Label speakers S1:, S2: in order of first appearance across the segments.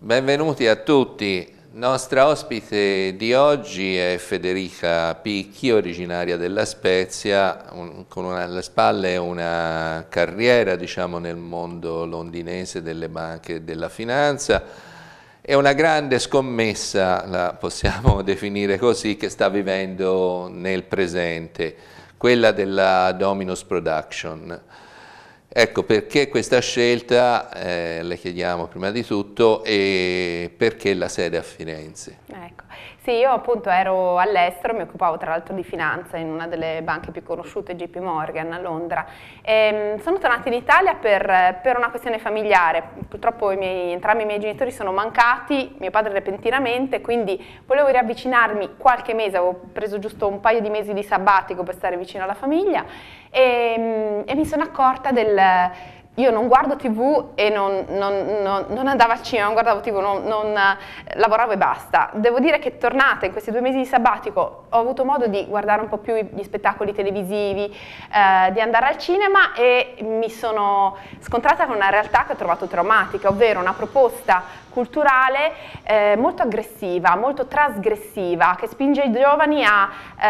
S1: Benvenuti a tutti. Nostra ospite di oggi è Federica Picchi, originaria della Spezia, con alle spalle una carriera, diciamo, nel mondo londinese delle banche e della finanza e una grande scommessa, la possiamo definire così, che sta vivendo nel presente, quella della Dominus Production. Ecco, perché questa scelta, le chiediamo prima di tutto, e perché la sede a Firenze?
S2: Ecco. Sì, io appunto ero all'estero, mi occupavo tra l'altro di finanza in una delle banche più conosciute, JP Morgan a Londra. Sono tornata in Italia per una questione familiare, purtroppo entrambi i miei genitori sono mancati, mio padre repentinamente, quindi volevo riavvicinarmi qualche mese, avevo preso giusto un paio di mesi di sabbatico per stare vicino alla famiglia e mi sono accorta io non guardo TV e non andavo al cinema, non guardavo TV, non lavoravo e basta. Devo dire che tornata in questi 2 mesi di sabbatico ho avuto modo di guardare un po' più gli spettacoli televisivi, di andare al cinema e mi sono scontrata con una realtà che ho trovato traumatica, ovvero una proposta culturale molto aggressiva, molto trasgressiva, che spinge i giovani a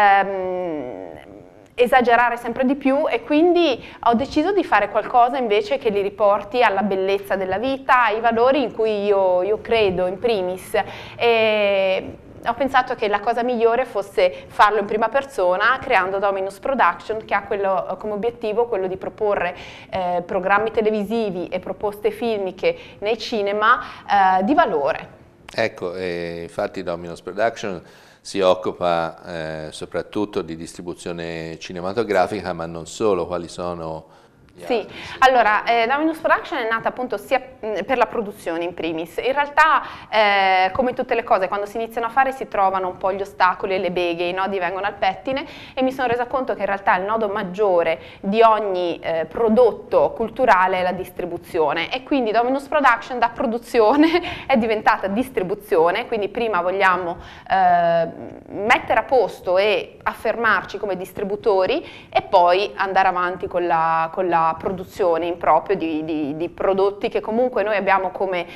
S2: esagerare sempre di più, e quindi ho deciso di fare qualcosa invece che li riporti alla bellezza della vita, ai valori in cui io credo in primis, e ho pensato che la cosa migliore fosse farlo in prima persona creando Dominus Production, che ha come obiettivo quello di proporre programmi televisivi e proposte filmiche nei cinema di valore.
S1: Ecco, infatti Dominus Production si occupa soprattutto di distribuzione cinematografica, ma non solo. Quali sono gli altri?
S2: Sì, allora Dominus Production è nata appunto sia per la produzione in primis. In realtà come tutte le cose, quando si iniziano a fare si trovano un po' gli ostacoli e le beghe, i nodi vengono al pettine, e mi sono resa conto che in realtà il nodo maggiore di ogni prodotto culturale è la distribuzione, e quindi Dominus Production da produzione è diventata distribuzione. Quindi prima vogliamo mettere a posto e affermarci come distributori e poi andare avanti con la produzione in proprio di prodotti che comunque noi abbiamo come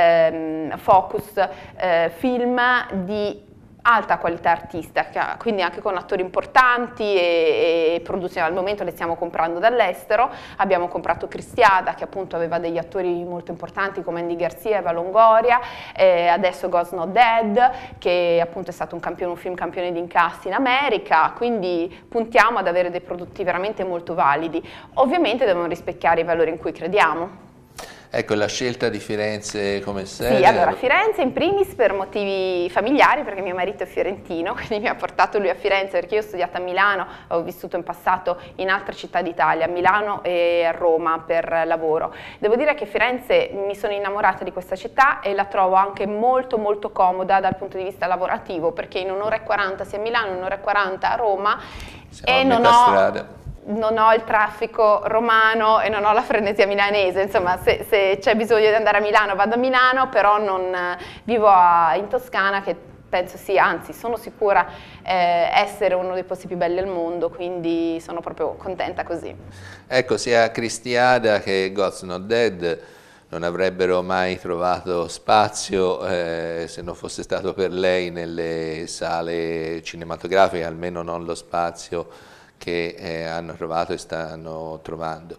S2: focus film di alta qualità artistica, quindi anche con attori importanti e produzioni. Al momento le stiamo comprando dall'estero. Abbiamo comprato Cristiada, che appunto aveva degli attori molto importanti come Andy Garcia e Eva Longoria, adesso God's Not Dead, che appunto è stato un film campione di incassi in America, quindi puntiamo ad avere dei prodotti veramente molto validi. Ovviamente devono rispecchiare i valori in cui crediamo.
S1: Ecco, la scelta di Firenze come sede?
S2: Sì, allora Firenze in primis per motivi familiari, perché mio marito è fiorentino, quindi mi ha portato lui a Firenze, perché io ho studiato a Milano, ho vissuto in passato in altre città d'Italia, a Milano e a Roma per lavoro. Devo dire che Firenze, mi sono innamorata di questa città e la trovo anche molto molto comoda dal punto di vista lavorativo, perché in 1 ora e 40 sia a Milano, in 1 ora e 40 a Roma,
S1: siamo a metà strada.
S2: Non ho il traffico romano e non ho la frenesia milanese. Insomma, se c'è bisogno di andare a Milano vado a Milano, però non vivo in Toscana, che penso sia, anzi sono sicura essere uno dei posti più belli al mondo, quindi sono proprio contenta così.
S1: Ecco, sia Cristiada che God's Not Dead non avrebbero mai trovato spazio se non fosse stato per lei nelle sale cinematografiche, almeno non lo spazio che hanno trovato e stanno trovando.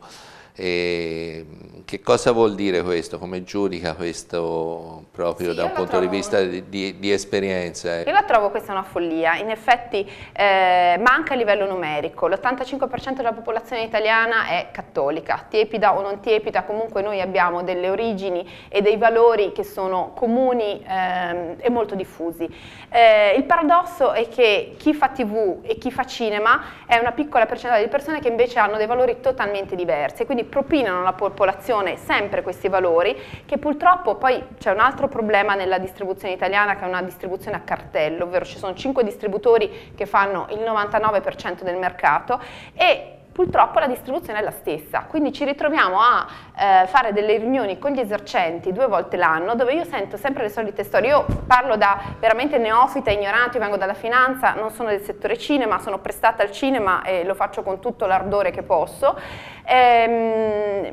S1: E che cosa vuol dire questo? Come giudica questo proprio da un punto di vista di esperienza?
S2: Io la trovo questa una follia. In effetti manca a livello numerico. L'85% della popolazione italiana è cattolica, tiepida o non tiepida, comunque noi abbiamo delle origini e dei valori che sono comuni e molto diffusi. Il paradosso è che chi fa TV e chi fa cinema è una piccola percentuale di persone che invece hanno dei valori totalmente diversi, quindi propinano alla popolazione sempre questi valori, che purtroppo poi c'è un altro problema nella distribuzione italiana, che è una distribuzione a cartello, ovvero ci sono 5 distributori che fanno il 99% del mercato e purtroppo la distribuzione è la stessa, quindi ci ritroviamo a fare delle riunioni con gli esercenti 2 volte l'anno, dove io sento sempre le solite storie. Io parlo da veramente neofita, ignorante, io vengo dalla finanza, non sono del settore cinema, sono prestata al cinema e lo faccio con tutto l'ardore che posso.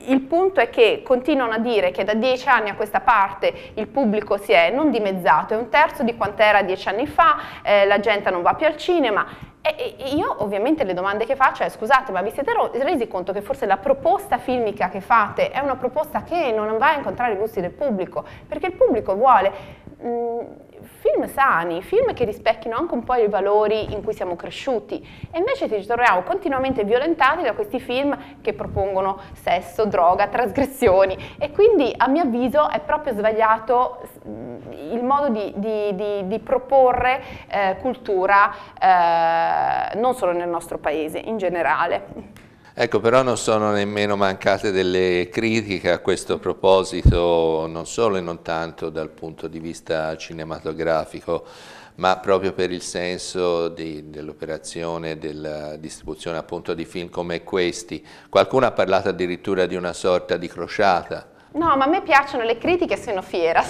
S2: il punto è che continuano a dire che da 10 anni a questa parte il pubblico si è non dimezzato, è un terzo di quant'era 10 anni fa, la gente non va più al cinema. E io ovviamente le domande che faccio è: scusate, ma vi siete resi conto che forse la proposta filmica che fate è una proposta che non va a incontrare i gusti del pubblico? Perché il pubblico vuole film sani, film che rispecchino anche un po' i valori in cui siamo cresciuti, e invece ci troviamo continuamente violentati da questi film che propongono sesso, droga, trasgressioni, e quindi a mio avviso è proprio sbagliato il modo di proporre cultura non solo nel nostro paese, in generale.
S1: Ecco, però non sono nemmeno mancate delle critiche a questo proposito, non solo e non tanto dal punto di vista cinematografico, ma proprio per il senso dell'operazione, della distribuzione appunto di film come questi. Qualcuno ha parlato addirittura di una sorta di crociata.
S2: No, ma a me piacciono le critiche, sono fiera.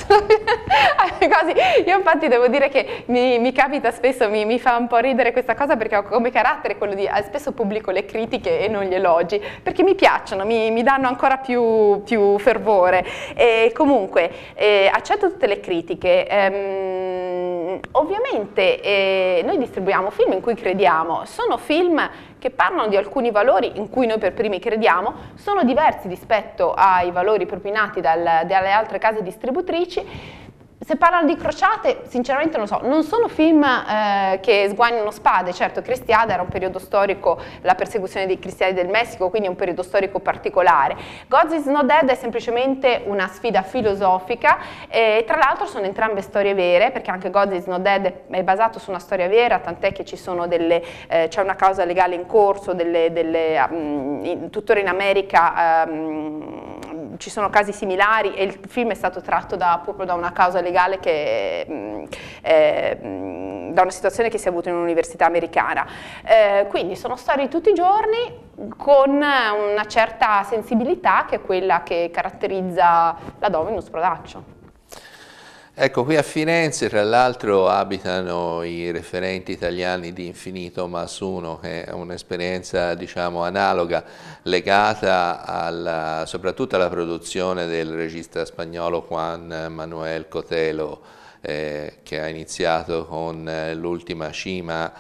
S2: Io infatti devo dire che mi capita spesso, mi fa un po' ridere questa cosa, perché ho come carattere quello di spesso pubblico le critiche e non gli elogi, perché mi piacciono, mi danno ancora più fervore. E comunque accetto tutte le critiche. Ovviamente noi distribuiamo film in cui crediamo, sono film che parlano di alcuni valori in cui noi per primi crediamo, sono diversi rispetto ai valori propinati dalle altre case distributrici. Se parlano di crociate, sinceramente non so, non sono film che sguagnano spade. Certo, Cristiada era un periodo storico, la persecuzione dei cristiani del Messico, quindi è un periodo storico particolare. God is Not Dead è semplicemente una sfida filosofica, e tra l'altro sono entrambe storie vere, perché anche God is Not Dead è basato su una storia vera, tant'è che ci sono c'è una causa legale in corso, tuttora in America ci sono casi similari, e il film è stato tratto proprio da una causa legale da una situazione che si è avuta in un'università americana. Quindi sono storie di tutti i giorni con una certa sensibilità, che è quella che caratterizza la Dominus Prodaccio.
S1: Ecco, qui a Firenze tra l'altro abitano i referenti italiani di Infinito Mas Uno, che è un'esperienza diciamo analoga, legata soprattutto alla produzione del regista spagnolo Juan Manuel Cotelo, che ha iniziato con L'ultima cima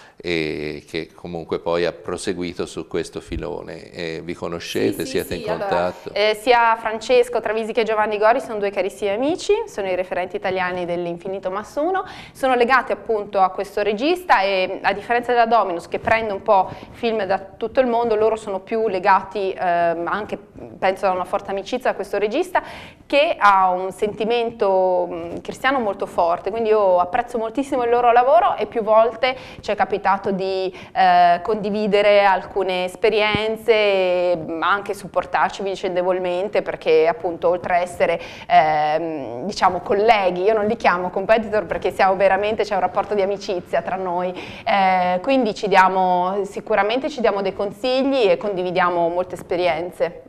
S1: e che comunque poi ha proseguito su questo filone. Vi conoscete? Siete in contatto?
S2: Allora, sia Francesco Travisi che Giovanni Gori sono due carissimi amici, sono i referenti italiani dell'Infinito Mas Uno, sono legati appunto a questo regista, e a differenza della Dominus, che prende un po' film da tutto il mondo, loro sono più legati anche, penso, a una forte amicizia a questo regista, che ha un sentimento cristiano molto forte, quindi io apprezzo moltissimo il loro lavoro, e più volte ci è capitato di condividere alcune esperienze e anche supportarci vicendevolmente, perché appunto oltre a essere diciamo colleghi, io non li chiamo competitor perché siamo veramente, c'è un rapporto di amicizia tra noi, quindi sicuramente ci diamo dei consigli e condividiamo molte esperienze.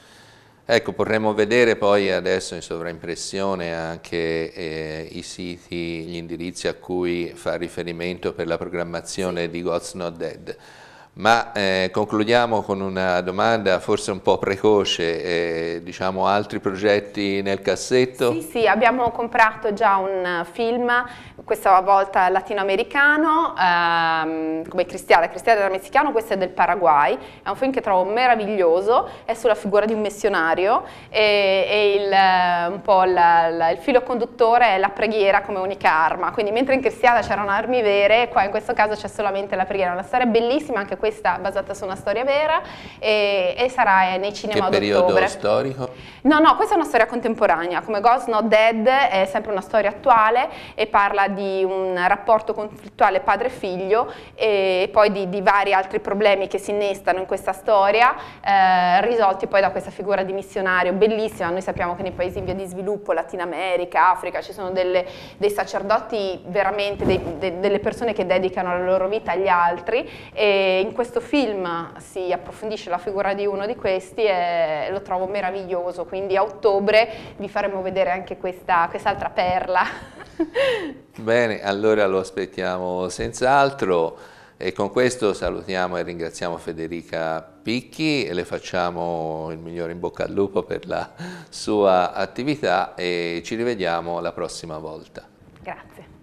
S1: Ecco, potremmo vedere poi adesso in sovraimpressione anche i siti, gli indirizzi a cui fa riferimento per la programmazione di God's Not Dead. Ma concludiamo con una domanda forse un po' precoce, diciamo altri progetti nel cassetto?
S2: Sì, abbiamo comprato già un film, questa volta latinoamericano, come Cristiada era messicano, questo è del Paraguay, è un film che trovo meraviglioso, è sulla figura di un missionario, e un po' il filo conduttore è la preghiera come unica arma, quindi mentre in Cristiada c'erano armi vere, qua in questo caso c'è solamente la preghiera, una storia bellissima, anche questa basata su una storia vera, e sarà nei cinema ad ottobre.
S1: Che periodo storico?
S2: No, questa è una storia contemporanea, come God's Not Dead è sempre una storia attuale e parla di un rapporto conflittuale padre-figlio, e poi di vari altri problemi che si innestano in questa storia, risolti poi da questa figura di missionario bellissima. Noi sappiamo che nei paesi in via di sviluppo, Latino America, Africa, ci sono dei sacerdoti veramente, delle persone che dedicano la loro vita agli altri, e in questo film si approfondisce la figura di uno di questi e lo trovo meraviglioso, quindi a ottobre vi faremo vedere anche quest'altra perla.
S1: Bene, allora lo aspettiamo senz'altro. E con questo salutiamo e ringraziamo Federica Picchi e le facciamo il migliore in bocca al lupo per la sua attività e ci rivediamo la prossima volta.
S2: Grazie.